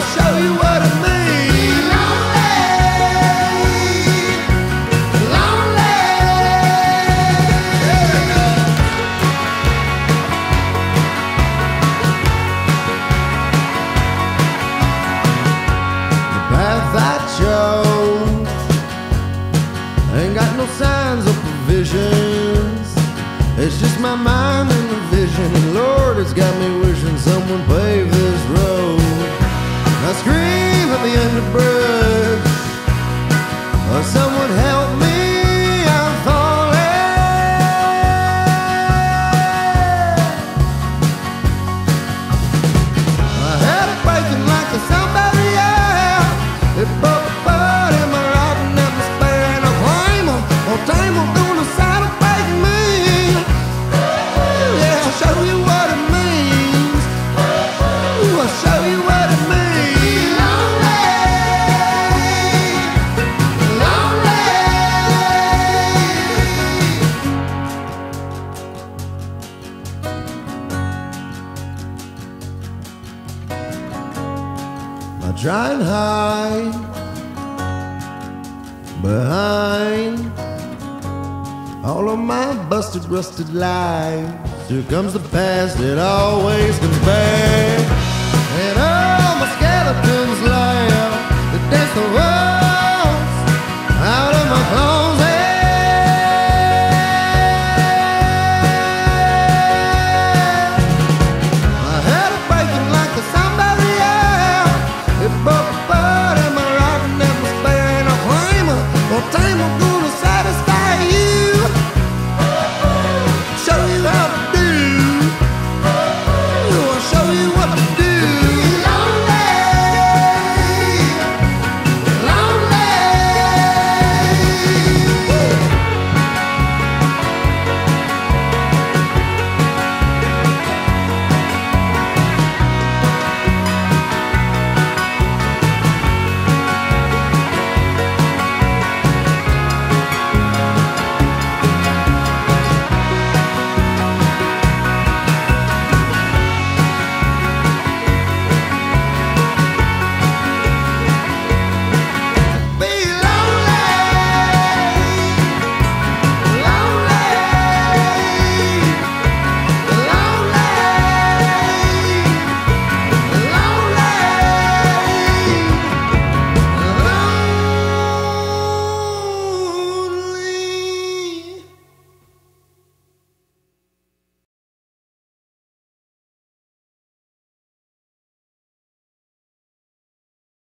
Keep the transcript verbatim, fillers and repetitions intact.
I'll show you what it means. Lonely, lonely. The path I chose ain't got no signs of provisions. It's just my mind and the vision, and Lord, it's got me wishing someone paved this road. I scream at the underbrush, or someone help me, I'm falling. My head is breaking like there's somebody else. It broke a bird in my rotten atmosphere, and I claim them, I'll tame them through the side of breaking me. Yeah, I'll show you what it means. Ooh, I'll show you what it means. Lonely, lonely. I try and hide behind all of my busted, rusted life. Here comes the past, it always comes back, and all my skeletons lie.